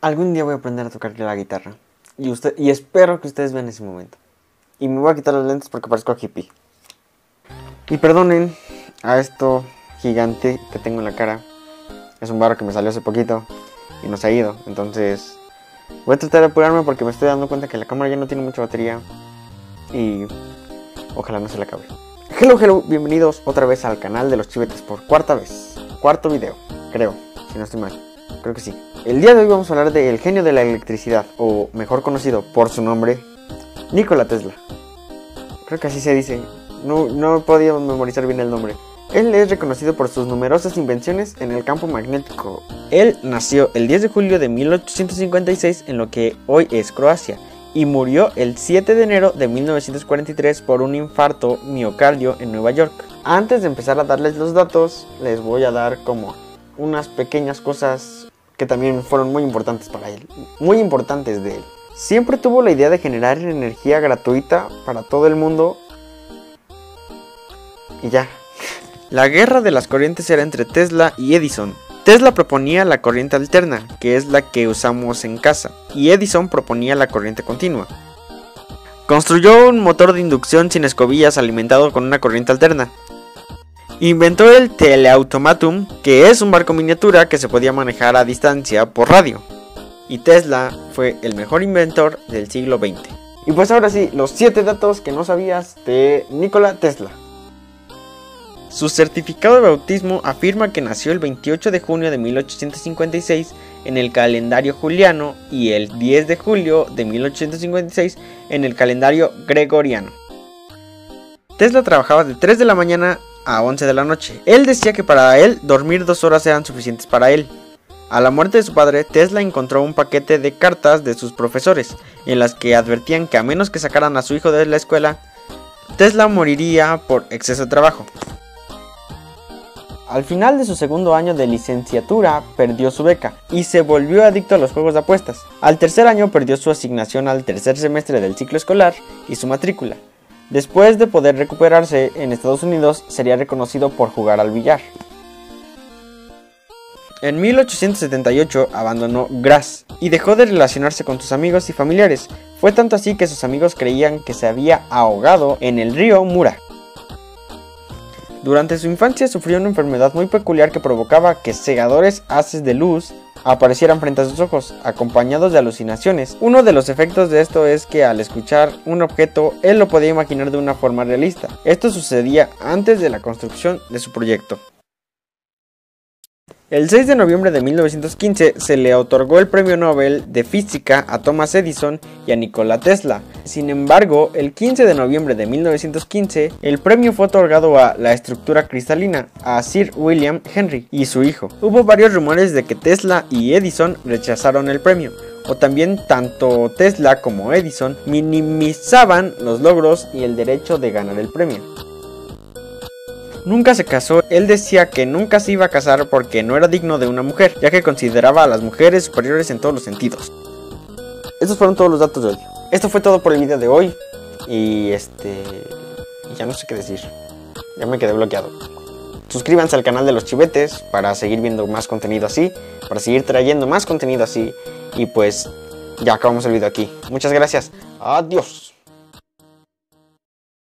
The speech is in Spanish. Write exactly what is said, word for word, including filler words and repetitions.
Algún día voy a aprender a tocar la guitarra. Y, usted, y espero que ustedes vean ese momento. Y me voy a quitar los lentes porque parezco hippie. Y perdonen a esto gigante que tengo en la cara. Es un barro que me salió hace poquito y no se ha ido. Entonces voy a tratar de apurarme porque me estoy dando cuenta que la cámara ya no tiene mucha batería. Y ojalá no se le acabe. Hello, hello, bienvenidos otra vez al canal de los chivetes por cuarta vez. Cuarto video, creo, si no estoy mal. Creo que sí. El día de hoy vamos a hablar del genio de la electricidad, o mejor conocido por su nombre, Nikola Tesla. Creo que así se dice. No, no he podido memorizar bien el nombre. Él es reconocido por sus numerosas invenciones en el campo magnético. Él nació el diez de julio de mil ochocientos cincuenta y seis en lo que hoy es Croacia y murió el siete de enero de mil novecientos cuarenta y tres por un infarto miocardio en Nueva York. Antes de empezar a darles los datos, les voy a dar como unas pequeñas cosas que también fueron muy importantes para él, muy importantes de él. Siempre tuvo la idea de generar energía gratuita para todo el mundo y ya. La guerra de las corrientes era entre Tesla y Edison. Tesla proponía la corriente alterna, que es la que usamos en casa, y Edison proponía la corriente continua. Construyó un motor de inducción sin escobillas alimentado con una corriente alterna. Inventó el teleautomatum, que es un barco miniatura que se podía manejar a distancia por radio. Y Tesla fue el mejor inventor del siglo veinte. Y pues ahora sí, los siete datos que no sabías de Nikola Tesla. Su certificado de bautismo afirma que nació el veintiocho de junio de mil ochocientos cincuenta y seis en el calendario juliano y el diez de julio de mil ochocientos cincuenta y seis en el calendario gregoriano. Tesla trabajaba de tres de la mañana a once de la noche. Él decía que para él dormir dos horas eran suficientes para él. A la muerte de su padre, Tesla encontró un paquete de cartas de sus profesores en las que advertían que a menos que sacaran a su hijo de la escuela, Tesla moriría por exceso de trabajo. Al final de su segundo año de licenciatura, perdió su beca y se volvió adicto a los juegos de apuestas. Al tercer año perdió su asignación al tercer semestre del ciclo escolar y su matrícula. Después de poder recuperarse, en Estados Unidos sería reconocido por jugar al billar. En mil ochocientos setenta y ocho abandonó Graz y dejó de relacionarse con sus amigos y familiares. Fue tanto así que sus amigos creían que se había ahogado en el río Mura. Durante su infancia sufrió una enfermedad muy peculiar que provocaba que cegadores haces de luz aparecieran frente a sus ojos, acompañados de alucinaciones. Uno de los efectos de esto es que al escuchar un objeto, él lo podía imaginar de una forma realista. Esto sucedía antes de la construcción de su proyecto. El seis de noviembre de mil novecientos quince se le otorgó el premio Nobel de Física a Thomas Edison y a Nikola Tesla. Sin embargo, el quince de noviembre de mil novecientos quince, el premio fue otorgado a la estructura cristalina, a Sir William Henry y su hijo. Hubo varios rumores de que Tesla y Edison rechazaron el premio, o también tanto Tesla como Edison minimizaban los logros y el derecho de ganar el premio. Nunca se casó. Él decía que nunca se iba a casar porque no era digno de una mujer, ya que consideraba a las mujeres superiores en todos los sentidos. Estos fueron todos los datos de hoy. Esto fue todo por el video de hoy. Y este... ya no sé qué decir. Ya me quedé bloqueado. Suscríbanse al canal de los chivetes para seguir viendo más contenido así, para seguir trayendo más contenido así. Y pues ya acabamos el video aquí. Muchas gracias. Adiós.